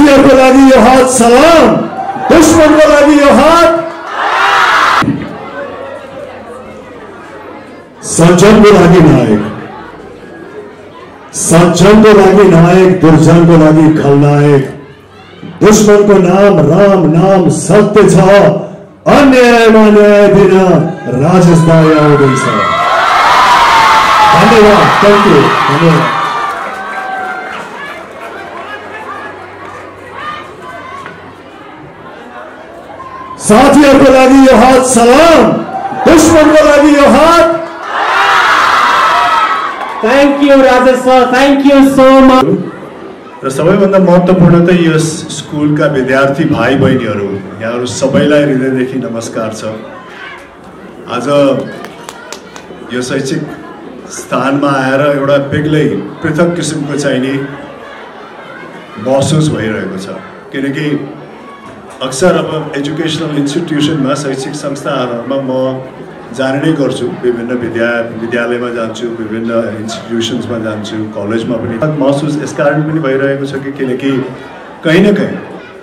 साथीहरुको लागि यो हात सलाम, दुश्मनको लागि यो हात सज्जनको लागि नायक, सज्जनको लागि नायक, दुर्जनको लागि खलनायक। दुश्मनको नाम राम नाम सत्य छ, अन्यायमा न्याय दिन राजेश दाइ आउँदैछ। धन्यवाद, थ्याङ्क यू, धन्यवाद। साथीहरुको लागि यो हात सलाम, दुश्मनको लागि यो हात। Thank you Rajesh sir, thank you so much. र सबैभन्दा महत्त्वपूर्ण त यस स्कुलका विद्यार्थी भाइ बहिनीहरू, यहाँहरू सबैलाई हृदयदेखि नमस्कार छ। आज यो शैक्षिक स्थानमा आएर एउटा बेग्लै पृथक किसिमको चाहिने महसुस भइरहेको छ, किनकि अक्सर अब एजुकेसनल इन्स्टिट्युसनमा, शैक्षिक संस्थाहरूमा म जाने नै गर्छु, विभिन्न विद्यालयमा जान्छु, विभिन्न इन्स्टिट्युसन्समा जान्छु, कलेजमा पनि। महसुस यस कारण पनि भइरहेको छ कि किनकि कहीँ न कहीँ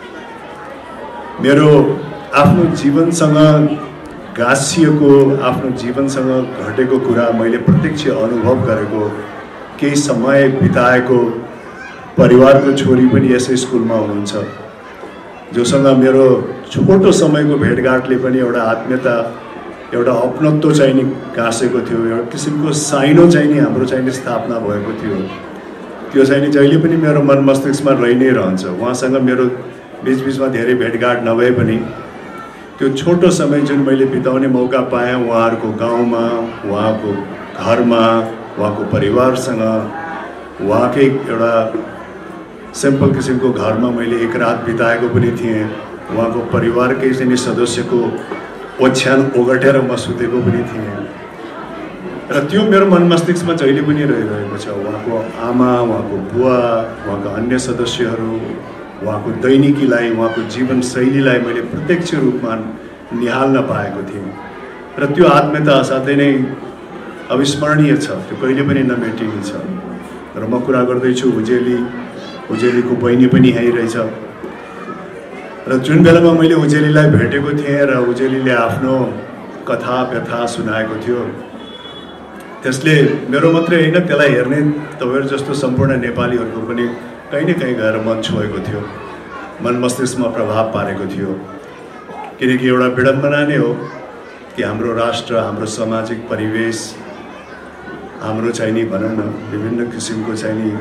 मेरो आफ्नो जीवनसँग गाँसिएको, आफ्नो जीवनसँग घटेको कुरा मैले प्रत्यक्ष अनुभव गरेको, केही समय बिताएको परिवारको छोरी पनि यसै स्कुलमा हुनुहुन्छ, जोसँग मेरो छोटो समयको भेटघाटले पनि एउटा आत्मीयता, एउटा अपनत्व चाहिँ नि गाँसेको थियो, एउटा किसिमको साइनो चाहिँ नि हाम्रो चाहिँ नि स्थापना भएको थियो। त्यो चाहिँ नि जहिले पनि मेरो मन मस्तिष्कमा रहि नै रहन्छ। उहाँसँग मेरो बिचबिचमा धेरै भेटघाट नभए पनि त्यो छोटो समय जुन मैले बिताउने मौका पाएँ उहाँहरूको गाउँमा, उहाँको घरमा, उहाँको परिवारसँग, उहाँकै एउटा सिम्पल किसिमको घरमा मैले एक रात बिताएको पनि थिएँ। उहाँको परिवारकै चाहिँ सदस्यको ओछ्यान ओगटेर म सुतेको पनि थिएँ र त्यो मेरो मन मस्तिष्कमा जहिले पनि रहिरहेको छ। उहाँको आमा, उहाँको बुवा, उहाँका अन्य सदस्यहरू, उहाँको दैनिकीलाई, उहाँको जीवनशैलीलाई मैले प्रत्यक्ष रूपमा निहाल्न पाएको थिएँ र त्यो आत्मीयता असाध्यै नै अविस्मरणीय छ, त्यो कहिले पनि नमेटिने छ। र म कुरा गर्दैछु उजेलीको बहिनी पनि यहीँ रहेछ र जुन बेलामा मैले उजेलीलाई भेटेको थिएँ र उजेलीले आफ्नो कथा व्यथा सुनाएको थियो, त्यसले मेरो मात्रै होइन, त्यसलाई हेर्ने तपाईँहरू जस्तो सम्पूर्ण नेपालीहरूको पनि कहीँ न कहीँ गएर मन छोएको थियो, मन मस्तिष्कमा प्रभाव पारेको थियो। किनकि एउटा विडम्बना नै हो कि हाम्रो राष्ट्र, हाम्रो सामाजिक परिवेश, हाम्रो चाहिँ नि भनौँ न विभिन्न किसिमको चाहिँ नि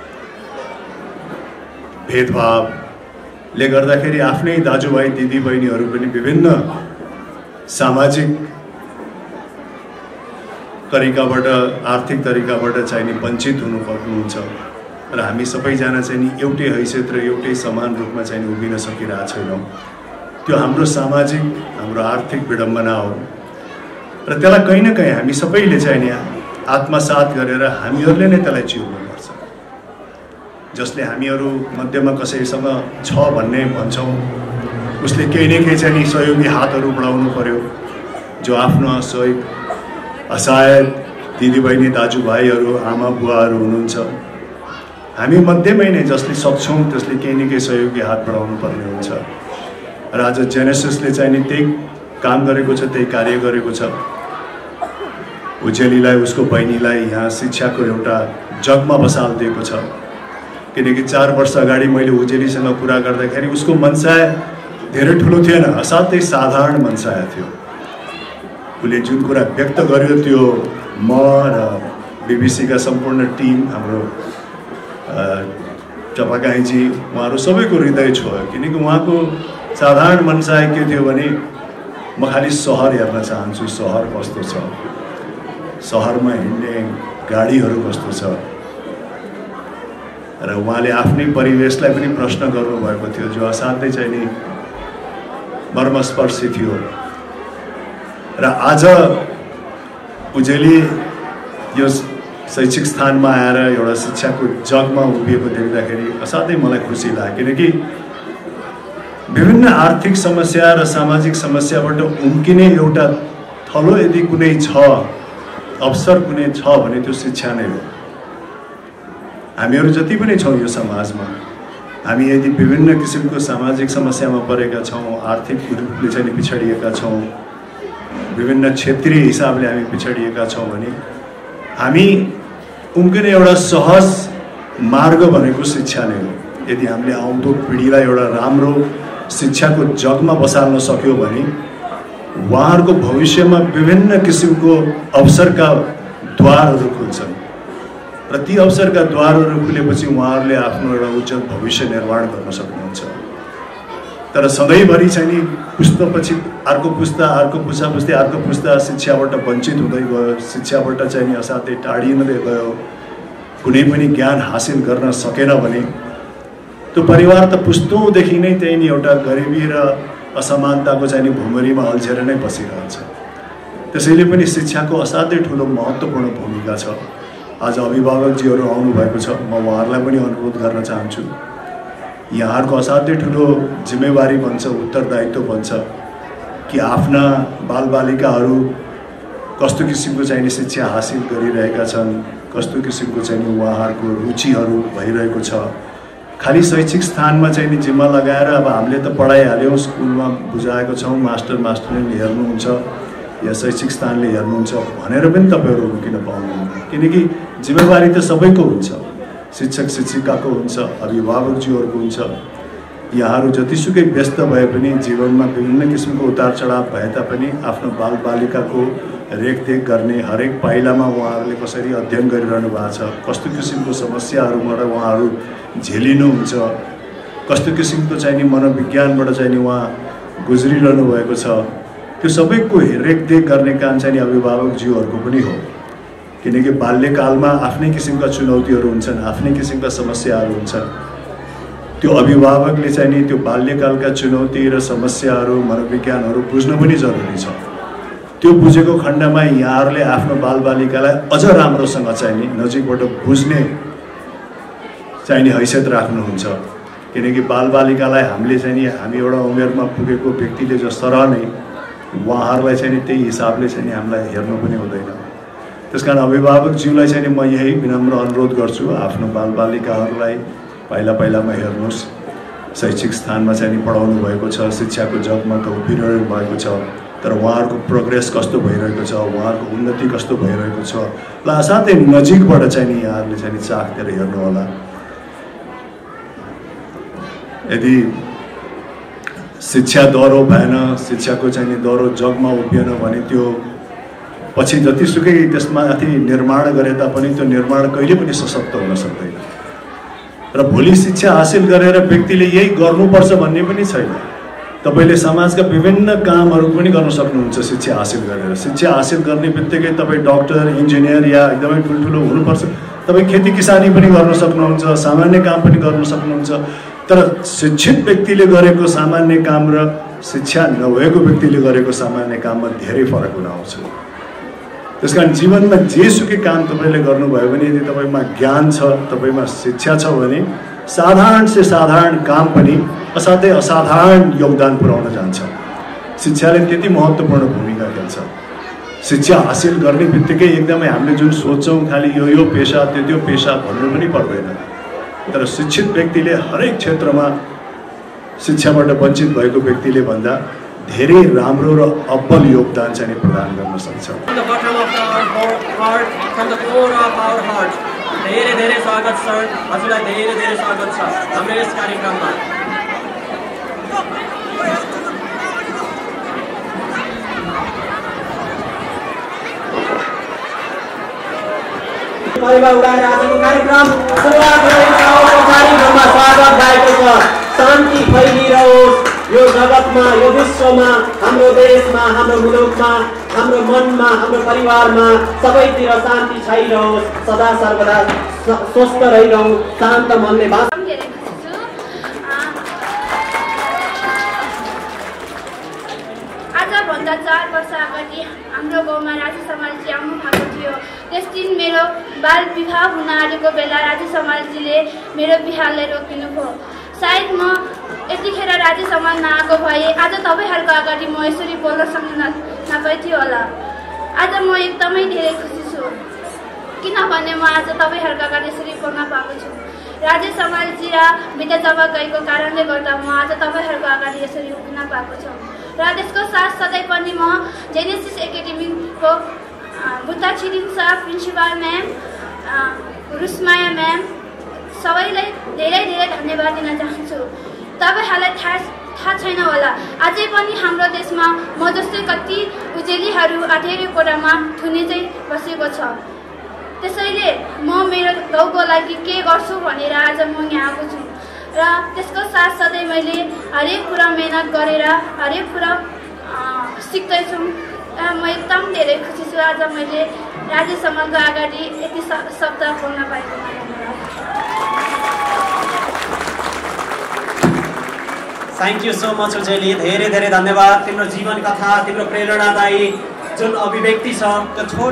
भेदभावले गर्दाखेरि आफ्नै दाजुभाइ दिदीबहिनीहरू पनि विभिन्न सामाजिक तरिकाबाट, आर्थिक तरिकाबाट चाहिँ नि वञ्चित हुनुहुन्छ र हामी सबैजना चाहिँ नि एउटै हैसियत र एउटै समान रूपमा चाहिँ नि उभिन सकिरहेको छैनौँ। त्यो हाम्रो सामाजिक, हाम्रो आर्थिक विडम्बना हो र त्यसलाई कहीँ न कहीँ हामी सबैले चाहिँ नि आत्मसात गरेर हामीहरूले नै त्यसलाई चिर्नुपर्छ। जसले हामीहरू मध्यमा कसैसँग छ भन्ने भन्छौँ, उसले केही न केही चाहिँ नि सहयोगी हातहरू बढाउनु पर्यो। जो आफ्नो सहयोग असहाय दिदीबहिनी दाजुभाइहरू, आमा बुवाहरू हुनुहुन्छ, हामी मध्यमै नै जसले सक्छौँ त्यसले केही न केही सहयोगी हात बढाउनु पर्ने हुन्छ। र आज जेनेसिसले चाहिँ नि त्यही काम गरेको छ, त्यही कार्य गरेको छ। उजेलीलाई, उसको बहिनीलाई यहाँ शिक्षाको एउटा जगमा बसालिदिएको छ। किनकि 4 वर्ष अगाडि मैले उजेलीसँग कुरा गर्दाखेरि उसको मनसाय धेरै ठुलो थिएन, असाध्यै साधारण मनसाय थियो। उसले जुन कुरा व्यक्त गर्यो त्यो म र बीबीसीका सम्पूर्ण टिम, हाम्रो चपागाईजी, उहाँहरू सबैको हृदय छोयो। किनकि उहाँको साधारण मनसाय के थियो भने म खालि सहर हेर्न चाहन्छु, सहर कस्तो छ, सहरमा हिँड्ने गाडीहरू कस्तो छ। र उहाँले आफ्नै परिवेशलाई पनि प्रश्न गर्नुभएको थियो, जो असाध्यै चाहिँ नि मर्मस्पर्शी थियो। र आज उजेली यो शैक्षिक स्थानमा आएर एउटा शिक्षाको जगमा उभिएको देख्दाखेरि असाध्यै मलाई खुसी लाग्यो। किनकि विभिन्न आर्थिक समस्या र सामाजिक समस्याबाट उम्किने एउटा थलो यदि कुनै छ, अवसर कुनै छ भने त्यो शिक्षा नै हो। हामीहरू जति पनि छौँ यो समाजमा, हामी यदि विभिन्न किसिमको सामाजिक समस्यामा परेका छौँ, आर्थिक रूपले चाहिँ पिछडिएका छौँ, विभिन्न क्षेत्रीय हिसाबले हामी पिछडिएका छौँ भने हामी उम्किने एउटा सहज मार्ग भनेको शिक्षा नै हो। यदि हामीले आउँदो पिँढीलाई एउटा राम्रो शिक्षाको जगमा बसाल्न सक्यो भने उहाँहरूको भविष्यमा विभिन्न किसिमको अवसरका द्वारहरू खुल्छन् र ती अवसरका द्वारहरू खुलेपछि उहाँहरूले आफ्नो एउटा उज्जवल भविष्य निर्माण गर्न सक्नुहुन्छ। तर सधैँभरि चाहिँ नि पुस्तापछि अर्को पुस्ता, अर्को पुस्तापछि अर्को पुस्ता शिक्षाबाट वञ्चित हुँदै गयो, शिक्षाबाट चाहिँ नि असाध्यै टाढिँदै गयो, कुनै पनि ज्ञान हासिल गर्न सकेन भने त्यो परिवार त पुस्तौँदेखि नै त्यही नि एउटा गरिबी र असमानताको चाहिँ नि भुमरीमा अल्झेर नै बसिरहन्छ। त्यसैले पनि शिक्षाको असाध्यै ठुलो महत्त्वपूर्ण भूमिका छ। आज अभिभावकजीहरू आउनुभएको छ, म उहाँहरूलाई पनि अनुरोध गर्न चाहन्छु, यहाँहरूको असाध्यै ठुलो जिम्मेवारी बन्छ, उत्तरदायित्व बन्छ कि आफ्ना बालबालिकाहरू कस्तो किसिमको चाहिँ नि शिक्षा हासिल गरिरहेका छन्, कस्तो किसिमको चाहिँ नि उहाँहरूको रुचिहरू भइरहेको छ। खालि शैक्षिक स्थानमा चाहिँ नि जिम्मा लगाएर अब हामीले त पढाइहाल्यौँ, स्कुलमा बुझाएको छौँ, मास्टरले हेर्नुहुन्छ या शैक्षिक स्थानले हेर्नुहुन्छ भनेर पनि तपाईँहरू रोकिन पाउनुहुन्न। किनकि जिम्मेवारी त सबैको हुन्छ, शिक्षक शिक्षिकाको हुन्छ, अभिभावकजीहरूको हुन्छ। यहाँहरू जतिसुकै व्यस्त भए पनि जीवनमा विभिन्न किसिमको उतार चढाव भए तापनि आफ्नो बालबालिकाको रेखदेख गर्ने हरेक पाइलामा उहाँहरूले कसरी अध्ययन गरिरहनु भएको छ, कस्तो किसिमको समस्याहरूबाट उहाँहरू झेलिनुहुन्छ, कस्तो किसिमको चाहिँ नि मनोविज्ञानबाट चाहिँ नि उहाँ गुज्रिरहनु भएको छ, त्यो सबैको रेखदेख गर्ने काम चाहिँ नि अभिभावकज्यूहरूको पनि हो। किनकि बाल्यकालमा आफ्नै किसिमका चुनौतीहरू हुन्छन्, आफ्नै किसिमका समस्याहरू हुन्छन्। त्यो अभिभावकले चाहिँ नि त्यो बाल्यकालका चुनौती र समस्याहरू, मनोविज्ञानहरू बुझ्न पनि जरुरी छ। त्यो बुझेको खण्डमा यहाँहरूले आफ्नो बालबालिकालाई अझ राम्रोसँग चाहिँ नि नजिकबाट बुझ्ने चाहिँ नि हैसियत राख्नुहुन्छ। किनकि बालबालिकालाई हामीले चाहिँ नि हामी एउटा उमेरमा पुगेको व्यक्तिले जसरी नै उहाँहरूलाई चाहिँ नि त्यही हिसाबले चाहिँ नि हामीलाई हेर्नु पनि हुँदैन। त्यसकारण अभिभावकज्यूलाई चाहिँ नि म यही विनम्र अनुरोध गर्छु, आफ्नो बालबालिकाहरूलाई पाइलामा हेर्नुहोस्, शैक्षिक स्थानमा चाहिँ नि पढाउनु भएको छ, शिक्षाको जगमा त उभिरहनु भएको छ, तर उहाँहरूको प्रोग्रेस कस्तो भइरहेको छ, उहाँहरूको उन्नति कस्तो भइरहेको छ ल साथै नजिकबाट चाहिँ नि यहाँहरूले चाहिँ नि चाखेर हेर्नु होला। यदि शिक्षा दह्रो भएन, शिक्षाको चाहिँ नि दह्रो जगमा उभिएन भने त्यो पछि जतिसुकै त्यसमाथि निर्माण गरे तापनि त्यो निर्माण कहिले पनि सशक्त हुन सक्दैन। र भोलि शिक्षा हासिल गरेर व्यक्तिले यही गर्नुपर्छ भन्ने पनि छैन। तपाईले समाजका विभिन्न कामहरू पनि गर्न सक्नुहुन्छ शिक्षा हासिल गरेर। शिक्षा हासिल गर्ने बित्तिकै तपाईँ डक्टर, इन्जिनियर या एकदमै ठुल्ठुलो हुनुपर्छ। तपाईँ खेती किसानी पनि गर्न सक्नुहुन्छ, सामान्य काम पनि गर्न सक्नुहुन्छ। तर शिक्षित व्यक्तिले गरेको सामान्य काम र शिक्षा नभएको व्यक्तिले गरेको सामान्य काममा धेरै फरक हुन आउँछ। त्यसकारण जीवनमा जेसुकै काम तपाईँले गर्नुभयो भने यदि तपाईँमा ज्ञान छ, तपाईँमा शिक्षा छ भने साधारण से साधारण काम पनि असाध्यै असाधारण योगदान पुर्याउन जान्छ। शिक्षाले त्यति महत्त्वपूर्ण भूमिका खेल्छ। शिक्षा हासिल गर्ने बित्तिकै एकदमै हामीले जुन सोच्छौँ खालि यो पेसा त्यो पेसा भन्नु पनि पर्दैन। तर शिक्षित व्यक्तिले हरेक क्षेत्रमा शिक्षाबाट वञ्चित भएको व्यक्तिले भन्दा धेरै राम्रो र अब्बल योगदान चाहिँ प्रदान गर्न सक्छ। धेरै धेरै स्वागत सर, हजुरलाई धेरै धेरै स्वागत छ हाम्रो यस कार्यक्रममा। परिवार उडाएर आजको कार्यक्रम सुरुवात गरेको कार्यक्रममा स्वागत भएको छ। शान्ति फैलिरहोस् यो जगतमा, यो विश्वमा, हाम्रो देशमा, हाम्रो मुलुकमा, हाम्रो मनमा, हाम्रो परिवारमा सबैतिर शान्ति छाइरहोस्, सदा सर्वदा स्वस्थ रहिरहौँ, शान्त मनले आजभन्दा 4 वर्ष अगाडि हाम्रो गाउँमा राजु समालजी आउनु भएको थियो। त्यस दिन मेरो बाल विवाह हुन आँटेको बेला राजु समालजीले मेरो बिहालाई रोकिनुभयो। सायद म यतिखेर राजु समाल नआएको भए आज तपाईँहरूको अगाडि म यसरी बोल्न सक्न नपाइथ्यो होला। आज म एकदमै धेरै खुसी छु, किनभने म आज तपाईँहरूको अगाडि यसरी बोल्न पाएको छु। राजेश समालजी र विद्या जब गएको कारणले गर्दा म आज तपाईँहरूको अगाडि यसरी उभिन पाएको छु र त्यसको साथ सधैँ पनि म जेनेसिस एकाडेमीको Buddha Tshering sir, principal ma'am, Rusmaya ma'am सबैलाई धेरै धेरै धन्यवाद दिन चाहन्छु। तपाईँहरूलाई थाहा छैन होला, अझै पनि हाम्रो देशमा म जस्तै कति उजेलीहरू अँधेरी कोठामा थुनी चाहिँ बसेको छ। त्यसैले म मेरो गाउँको लागि के गर्छु भनेर आज म यहाँ आएको छु र त्यसको साथसाथै मैले हरेक कुरा मेहनत गरेर हरेक कुरा सिक्दैछु। म एकदम धेरै खुसी छु आज मैले राजेश समालको अगाडि यति शब्द बोल्न पाएको। Thank you so much Ujeli, धेरै धेरै धन्यवाद। तिम्रो जीवन कथा, तिम्रो प्रेरणादायी जुन अभिव्यक्ति छ त्यो